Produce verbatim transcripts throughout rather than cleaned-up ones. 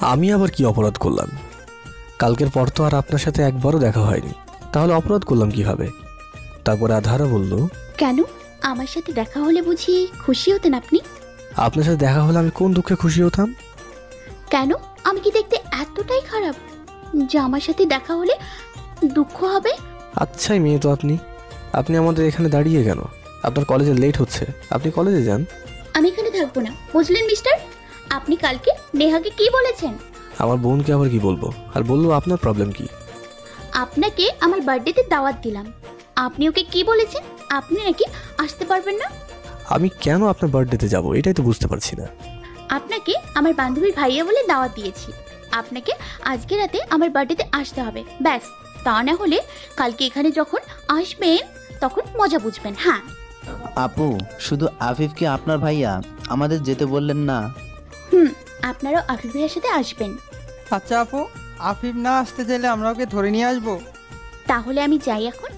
আমি আবার কি অপরাধ করলাম? কালকের পর তো আর আপনার সাথে একবারও দেখা হয়নি, তাহলে অপরাধ করলাম কিভাবে? তারপরে আধারা বলল, কেন? আমার সাথে দেখা হলে বুঝি খুশি হতেন আপনি? আপনার সাথে দেখা হলে আমি কোন দুঃখে খুশি হতাম? কেন? আমি কি দেখতে এতটাই খারাপ যে আমার সাথে দেখা হলে দুঃখ হবে? আচ্ছাই মেয়ে তো আপনি আপনি আমাদের এখানে দাঁড়িয়ে কেন? আপনার কলেজে লেট হচ্ছে, আপনি কলেজে যান। আমি এখানে থাকবো না, বুঝলেন মিস্টার? আপনি কালকে নেহাকে কি বলেছেন? আমার বোনকে আবার কি বলবো? আর বললো আপনার প্রবলেম কি? আপনাকে আমার বার্থডেতে দাওয়াত দিলাম, আপনি ওকে কি বলেছেন? আপনি নাকি আসতে পারবেন না। আমি কেন আপনার বার্থডেতে যাব এটাই তো বুঝতে পারছি না। আপনাকে আমার বান্ধবীর ভাইয়া বলে দাওয়াত দিয়েছি, আপনাকে আজকে রাতে আমার বার্থডেতে আসতে হবে, ব্যাস। তা না হলে কালকে এখানে যখন আসবেন তখন মজা বুঝবেন। হ্যাঁ আপু, শুধু আফিফ কি আপনার ভাইয়া? আমাদের যেতে বললেন না? হুম, আপনারাও আফিফ ভাইয়ের সাথে আসবেন। আচ্ছা আপু, আফিফ না আসতে চাইলে আমরা ওকে ধরে নিয়ে আসবো। তাহলে আমি যাই এখন।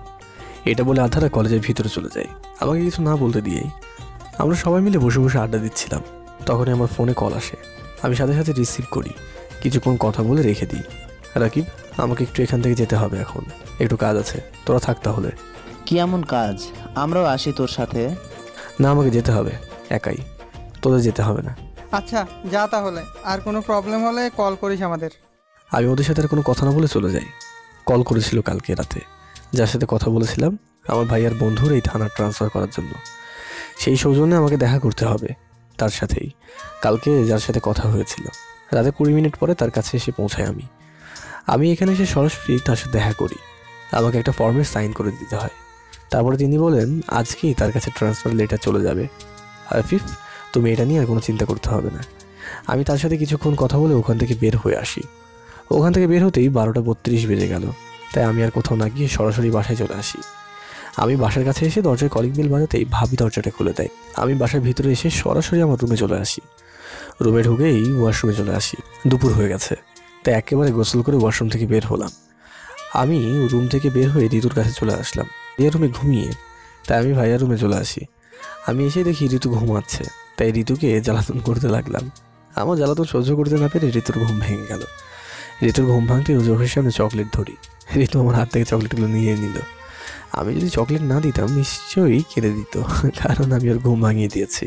এটা বলে আধারা কলেজের ভিতরে চলে যায়, আমাকে কিছু না বলতে দিয়েই। আমরা সবাই মিলে বসে বসে আড্ডা দিচ্ছিলাম, তখনই আমার ফোনে কল আসে। আমি সাথে সাথে রিসিভ করি, কিছুক্ষণ কথা বলে রেখে দিই। রাকিব, আমাকে একটু এখান থেকে যেতে হবে, এখন একটু কাজ আছে, তোরা থাক তাহলে। কি এমন কাজ? আমরাও আসি তোর সাথে। না, আমাকে যেতে হবে একাই, তোদের যেতে হবে না। আচ্ছা যা তাহলে, আর কোনো প্রবলেম হলে কল করিস আমাদের। আমি ওদের সাথে আর কোনো কথা না বলে চলে যাই। কল করেছিল কালকে রাতে, যার সাথে কথা বলেছিলাম আমার ভাইয়ার বন্ধুর এই থানা ট্রান্সফার করার জন্য। সেই সৌজন্যে আমাকে দেখা করতে হবে তার সাথেই। কালকে যার সাথে কথা হয়েছিল, রাতে কুড়ি মিনিট পরে তার কাছে এসে পৌঁছাই। আমি আমি এখানে এসে সরাসরি তার সাথে দেখা করি। আমাকে একটা ফর্মে সাইন করে দিতে হয়। তারপরে তিনি বলেন আজকেই তার কাছে ট্রান্সফার লেটার চলে যাবে। আফিফ, তুমি এটা নিয়ে আর কোনো চিন্তা করতে হবে না। আমি তার সাথে কিছুক্ষণ কথা বলে ওখান থেকে বের হয়ে আসি। ওখান থেকে বের হতেই বারোটা বত্রিশ বেজে গেল, তাই আমি আর কোথাও না গিয়ে সরাসরি বাসায় চলে আসি। আমি বাসার কাছে এসে দরজায় কলিং বেল বাজাতেই ভাবি দরজাটা খুলে দেয়। আমি বাসার ভিতরে এসে সরাসরি আমার রুমে চলে আসি। রুমে ঢুকেই ওয়াশরুমে চলে আসি। দুপুর হয়ে গেছে, তাই একেবারে গোসল করে ওয়াশরুম থেকে বের হলাম। আমি রুম থেকে বের হয়ে ঋতুর কাছে চলে আসলাম। ভাইয়ার রুমে ঘুমিয়ে, তাই আমি ভাইয়ার রুমে চলে আসি। আমি এসে দেখি ঋতু ঘুমাচ্ছে, তাই ঋতুকে জ্বালাতন করতে লাগলাম। আমার জ্বালাতন সহ্য করতে না পেরে ঋতুর ঘুম ভেঙে গেল। ঋতুর ঘুম ভাঙতে চোখের সামনে চকলেট ধরি। ঋতু আমার হাত থেকে চকলেটগুলো নিয়ে নিল। আমি যদি চকলেট না দিতাম নিশ্চয়ই কেঁদে দিত, কারণ আমি ওর ঘুম ভাঙিয়ে দিয়েছি।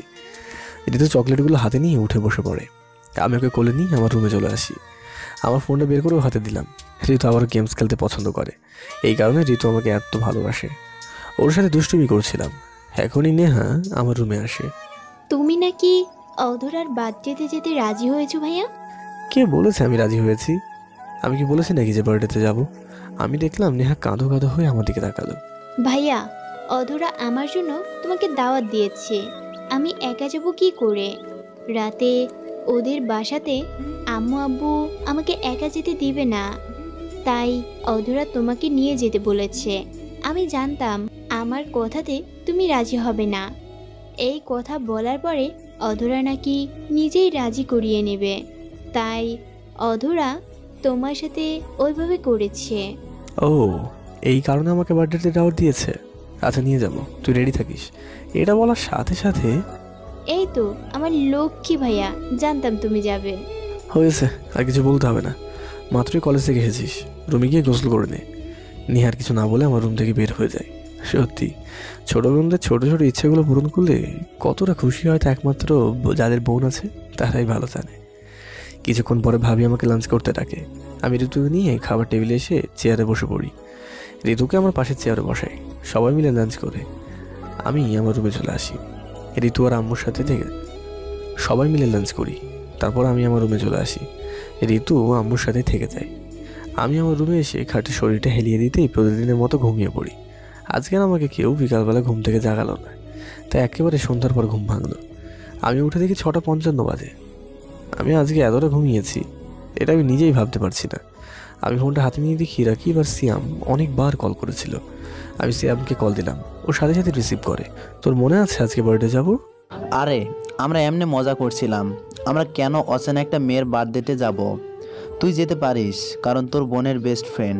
ঋতু চকলেটগুলো হাতে নিয়ে উঠে বসে পড়ে। আমি ওকে কোলে নিয়ে আমার রুমে চলে আসি। আমার ফোনটা বের করেও হাতে দিলাম। ঋতু আবার গেমস খেলতে পছন্দ করে, এই কারণে ঋতু আমাকে এত ভালোবাসে। ওর সাথে দুষ্টুমি করছিলাম। এখনই নেহা আমার রুমে আসে। তুমি নাকি অধরার বাদ যেতে যেতে রাজি হয়েছো ভাইয়া? কে বলেছে আমি রাজি হয়েছি? আমি কি বলেছি নাকি যে বার্থডেতে যাব? আমি দেখলাম নেহা কাঁদো কাঁদো হয়ে আমার দিকে তাকালো। ভাইয়া, অধরা আমার জন্য তোমাকে দাওয়াত দিয়েছে, আমি একা যাব কি করে? রাতে ওদের বাসাতে আম্মু আব্বু আমাকে একা যেতে দিবে না, তাই অধরা তোমাকে নিয়ে যেতে বলেছে। আমি জানতাম আমার কথাতে তুমি রাজি হবে না। এই কথা বলার পরে অধরা নাকি নিজেই রাজি করিয়ে নেবে, তাই অধরা তোমার সাথে ওইভাবে করেছে। ও, এই কারণে আমাকে বার্থডেতে দাওয়াত দিয়েছে। আচ্ছা নিয়ে যাব, তুই রেডি থাকিস। এটা বলার সাথে সাথে এই তো আমার লক্ষ্মী ভাইয়া, জানতাম তুমি যাবে। হয়েছে, আর কিছু বলতে হবে না। মাত্রই কলেজ থেকে এসেছিস, রুমে গিয়ে গোসল করে নে। নিহার কিছু না বলে আমার রুম থেকে বের হয়ে যায়। সত্যি ছোটো বোনদের ছোটো ছোটো ইচ্ছেগুলো পূরণ করলে কতটা খুশি হয় তা একমাত্র যাদের বোন আছে তারাই ভালো জানে। কিছুক্ষণ পরে ভাবি আমাকে লাঞ্চ করতে ডাকে। আমি ঋতুকে নিয়ে খাবার টেবিলে এসে চেয়ারে বসে পড়ি। ঋতুকে আমার পাশে চেয়ারে বসাই, সবাই মিলে লাঞ্চ করে আমি আমার রুমে চলে আসি। ঋতু আর আম্মুর সাথে থেকে সবাই মিলে লাঞ্চ করি, তারপর আমি আমার রুমে চলে আসি। ঋতু আম্মুর সাথে থেকে যায়। আমি আমার রুমে এসে খাটে শরীরটা হেলিয়ে দিতেই প্রতিদিনের মতো ঘুমিয়ে পড়ি। আজকে আমাকে কেউ বিকালবেলা ঘুম থেকে জাগালো না, তাই একেবারে সন্ধ্যার পর ঘুম ভাঙলো। আমি উঠে দেখি ছটা পঞ্চান্ন বাজে। আমি আজকে এতটা ঘুমিয়েছি এটা আমি নিজেই ভাবতে পারছি না। আমি ফোনটা হাতে নিয়ে দেখি রাকিব আর সিয়াম অনেকবার কল করেছিল। আমি সিয়ামকে কল দিলাম, ও সাথে সাথে রিসিভ করে। তোর মনে আছে আজকে বার্থডে যাব? আরে আমরা এমনি মজা করছিলাম, আমরা কেন অচেনা একটা মেয়ের বার্থডেতে যাব? তুই যেতে পারিস, কারণ তোর বোনের বেস্ট ফ্রেন্ড।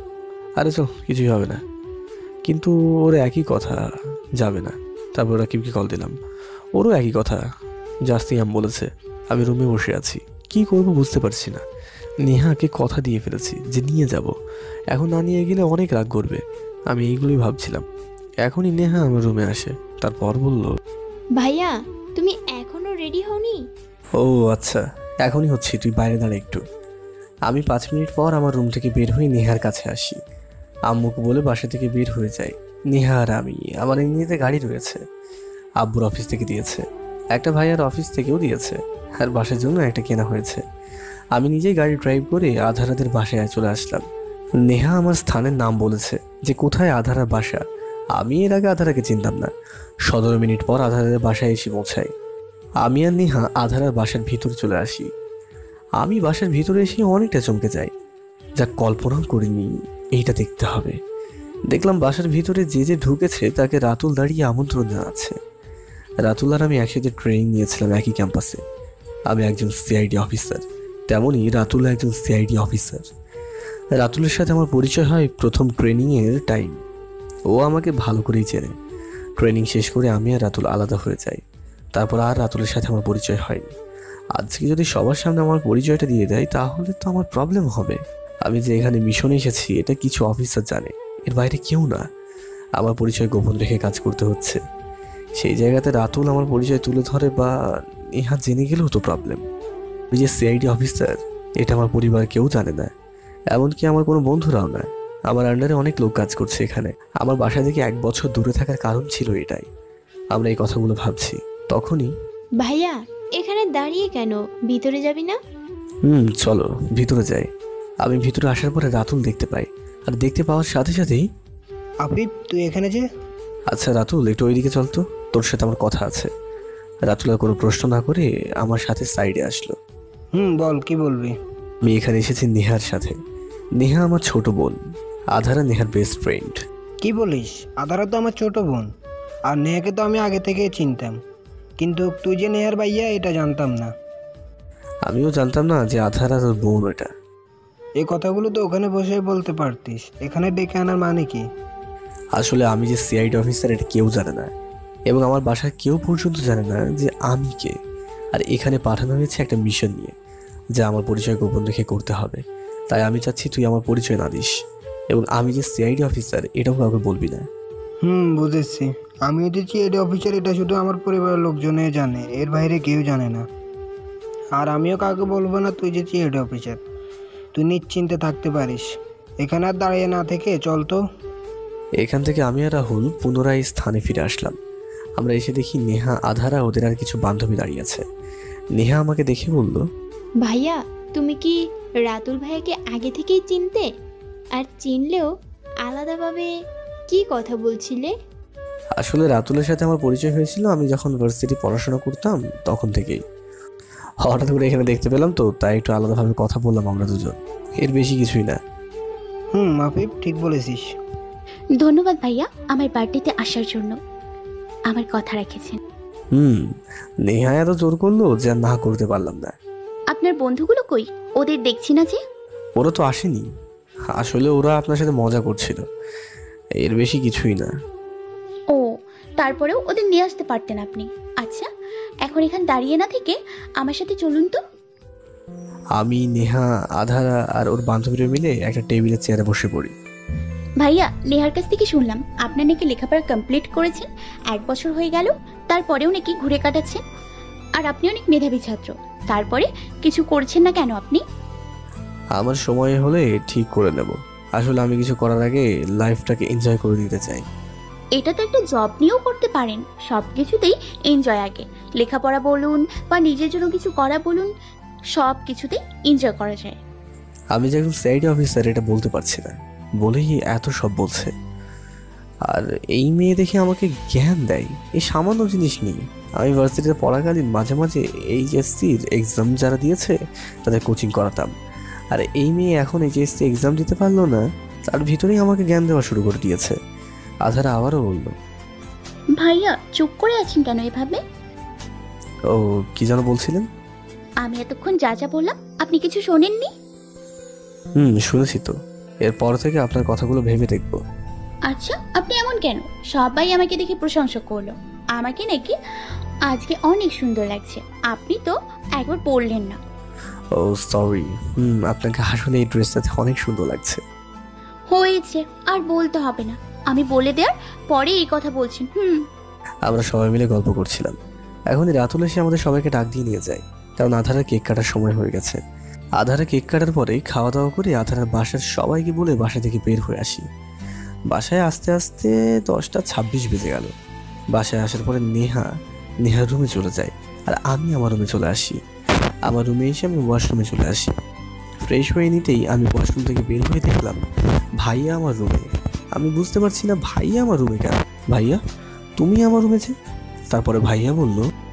আরে চল, কিছুই হবে না। কিন্তু ওর একই কথা, যাবে না। তারপর রাকিবকে কল দিলাম, ওরও একই কথা যা সিয়াম বলেছে। আমি রুমে বসে আছি, কি করব বুঝতে পারছি না। নেহাকে কথা দিয়ে ফেলেছি যে নিয়ে যাব, এখন না নিয়ে গেলে অনেক রাগ করবে। আমি এইগুলোই ভাবছিলাম। এখনই নেহা আমার রুমে আসে, তারপর বলল, ভাইয়া তুমি এখনো রেডি হওনি? ও আচ্ছা, এখনই হচ্ছি, তুই বাইরে দাঁড়া একটু। আমি পাঁচ মিনিট পর আমার রুম থেকে বের হয়ে নেহার কাছে আসি। আম্মুকে বলে বাসা থেকে বের হয়ে যাই। নেহা আর আমি, আমার এমনিতে গাড়ি রয়েছে, আব্বুর অফিস থেকে দিয়েছে, একটা ভাইয়ার অফিস থেকেও দিয়েছে, আর বাসার জন্য একটা কেনা হয়েছে। আমি নিজেই গাড়ি ড্রাইভ করে আধারাদের বাসায় চলে আসলাম। নেহা আমার স্থানের নাম বলেছে যে কোথায় আধারার বাসা। আমি এর আগে আধারাকে চিনতাম না। সতেরো মিনিট পর আধারাদের বাসায় এসে পৌঁছাই। আমি আর নেহা আধারার বাসার ভিতরে চলে আসি। আমি বাসার ভিতরে এসে অনেকটা চমকে যাই, যা কল্পনাও করিনি। এইটা দেখতে হবে। দেখলাম বাসার ভিতরে যে যে ঢুকেছে তাকে রাতুল দাঁড়িয়ে আমন্ত্রণ জানাচ্ছে। রাতুল আর আমি একসাথে ট্রেনিং নিয়েছিলাম একই ক্যাম্পাসে। আমি একজন সিআইডি অফিসার, তেমনই রাতুল একজন সিআইডি অফিসার। রাতুলের সাথে আমার পরিচয় হয় প্রথম ট্রেনিংয়ের টাইম। ও আমাকে ভালো করেই চেনে। ট্রেনিং শেষ করে আমি আর রাতুল আলাদা হয়ে যাই। তারপর আর রাতুলের সাথে আমার পরিচয় হয়নি। আজকে যদি সবার সামনে আমার পরিচয়টা দিয়ে দেয় তাহলে তো আমার প্রবলেম হবে। আমি যে এখানে মিশনে এসেছি এটা কিছু অফিসার জানে, এর বাইরে কেউ না। আমার পরিচয় গোপন রেখে কাজ করতে হচ্ছে। সেই জায়গাতে রাতুল আমার পরিচয় তুলে ধরে বা ইহা জেনে গেলেও তো প্রবলেম। ওই যে সিআইডি অফিসার, এটা আমার পরিবার কেউ জানে না, এমনকি আমার কোনো বন্ধুরাও না। আমার আন্ডারে অনেক লোক কাজ করছে এখানে। আমার বাসা থেকে এক বছর দূরে থাকার কারণ ছিল এটাই। আমরা এই কথাগুলো ভাবছি, তখনই ভাইয়া এখানে দাঁড়িয়ে কেন, ভিতরে যাবি না? হুম চলো ভিতরে যাই। আমি ভিতরে আসার পরে রাতুল দেখতে পাই, আর দেখতে পাওয়ার সাথে সাথেই, আফিফ তুই এখানে যে? আচ্ছা রাতুল একটু ওইদিকে চল তো, তোর সাথে আমার কথা আছে। রাতুল আর কোনো প্রশ্ন না করে আমার সাথে সাইডে আসলো। হুম বল, কি বলবি? আমি এখানে এসেছি নেহার সাথে। নেহা আমার ছোট বোন, আধারা নেহার বেস্ট ফ্রেন্ড। কি বলিস? আধারা তো আমার ছোট বোন, আর নেহাকে তো আমি আগে থেকে চিনতাম, কিন্তু তুই যে নেহার ভাইয়া এটা জানতাম না। আমিও জানতাম না যে আধারা তোর বোন এটা। এই কথাগুলো তো ওখানে বসে বলতে পারতিস, এখানে ডেকে আনার মানে কি? আসলে আমি যে সিআইডি অফিসার এটা কেউ জানে না, এবং আমার বাসার কেউ পর্যন্ত জানে না যে আমি কে। আর এখানে পাঠানো হয়েছে একটা মিশন নিয়ে, যা আমার পরিচয় গোপন রেখে করতে হবে। তাই আমি চাচ্ছি তুই আমার পরিচয় না দিস, এবং আমি যে সিআইডি অফিসার এটাও কাউকে বলবি না। হুম বুঝেছি, আমি দিচ্ছি এডি অফিসার, এটা শুধু আমার পরিবারের লোকজনে জানে, এর বাইরে কেউ জানে না। আর আমিও কাউকে বলবো না তুই যে এডি অফিসার। তুই নিশ্চিন্তে থাকতে পারিস। এখানে আর দাঁড়িয়ে না থেকে চল তো। এখান থেকে আমি আর রাহুল পুনরায় স্থানে ফিরে আসলাম। আমরা এসে দেখি নেহা, আধারা, ওদের আর কিছু বান্ধবী দাঁড়িয়ে আছে। নেহা আমাকে দেখে বলল, ভাইয়া তুমি কি রাতুল ভাইয়াকে আগে থেকেই চিনতে? আর চিনলেও আলাদাভাবে কি কথা বলছিলে? আসলে রাতুলের সাথে আমার পরিচয় হয়েছিল আমি যখন ভার্সিটি পড়াশোনা করতাম তখন থেকেই। হঠাৎ করে এখানে দেখতে পেলাম তো, তাই একটু আলাদাভাবে কথা বললাম আমরা দুজন, এর বেশি কিছুই না। হুম আফিফ ঠিক বলেছিস। ধন্যবাদ ভাইয়া আমার বার্থডেতে আসার জন্য, আমার কথা রেখেছেন। হুম নেহা এত জোর করলো যে আর না করতে পারলাম না। আপনার বন্ধুগুলো কই? ওদের দেখছি না যে। ওরা তো আসেনি, আসলে ওরা আপনার সাথে মজা করছিল, এর বেশি কিছুই না। ও, তারপরেও ওদের নিয়ে আসতে পারতেন আপনি। আচ্ছা এখন এখানে দাঁড়িয়ে না থেকে আমার সাথে চলুন তো। আমি, নেহা, আধারা আর ওর বান্ধবীরা মিলে একটা টেবিলের চেয়ারে বসে পড়ি। ভাইয়া নেহার কাছ থেকে শুনলাম আপনার নাকি লেখাপড়া কমপ্লিট করেছেন, এক বছর হয়ে গেল, তারপরেও নাকি ঘুরে কাটাচ্ছেন। আর আপনি অনেক মেধাবী ছাত্র, তারপরে কিছু করছেন না কেন আপনি? আমার সময় হলে ঠিক করে নেব। আসলে আমি কিছু করার আগে লাইফটাকে এনজয় করে দিতে চাই। এটা তো একটা জব নিয়েও করতে পারেন, সব কিছুতেই এনজয় আগে। লেখাপড়া বলুন বা নিজের জন্য কিছু করা বলুন, সব কিছুতেই এনজয় করা যায়। আমি যে একজন সিআইডি অফিসার এটা বলতে পারছি না বলেই এত সব বলছে। আর এই মেয়ে দেখে আমাকে জ্ঞান দেয় এই সামান্য জিনিস নিয়ে। আমি ভার্সিটিতে পড়াকালীন মাঝে মাঝে এইচএসসির এক্সাম যারা দিয়েছে তাদের কোচিং করাতাম। আর এই মেয়ে এখন এইচএসসি এক্সাম দিতে পারলো না, তার ভিতরেই আমাকে জ্ঞান দেওয়া শুরু করে দিয়েছে। আধারা আবারও বলল, ভাইয়া চুপ করে আছেন কেন এভাবে? ও কি যেন বলছিলেন? আমি এতক্ষণ যা যা বললাম আপনি কিছু শোনেননি? হুম শুনেছি তো, এরপর থেকে আপনার কথাগুলো ভেবে দেখবো। আচ্ছা আপনি এমন কেন? সবাই আমাকে দেখে প্রশংসা করলো, আমাকে নাকি আজকে অনেক সুন্দর লাগছে। আপনি তো একবার বললেন না। ও সরি। হুম আপনাকে আসলে এই ড্রেসটাতে অনেক সুন্দর লাগছে। হয়েছে, আর বলতে হবে না। আমি বলে দেওয়ার পরে এই কথা বলছেন। হুম। আমরা সবাই মিলে গল্প করছিলাম। এখনই রাতুল এসে আমাদের সবাইকে ডাক দিয়ে নিয়ে যায়, কারণ আধারের কেক কাটার সময় হয়ে গেছে। আধারে কেক কাটার পরে খাওয়া দাওয়া করে আধারের বাসার সবাইকে বলে বাসা থেকে বের হয়ে আসি। বাসায় আস্তে আস্তে দশটা ছাব্বিশ বেজে গেল। বাসায় আসার পরে নেহা নেহার রুমে চলে যায়, আর আমি আমার রুমে চলে আসি। আমার রুমে এসে আমি ওয়াশরুমে চলে আসি। ফ্রেশ হয়ে নিতেই আমি ওয়াশরুম থেকে বের হয়ে দেখলাম ভাইয়া আমার রুমে। আমি বুঝতে পারছি না ভাইয়া আমার রুমে কেন। ভাইয়া তুমি আমার রুমে যে? তারপরে ভাইয়া বলল,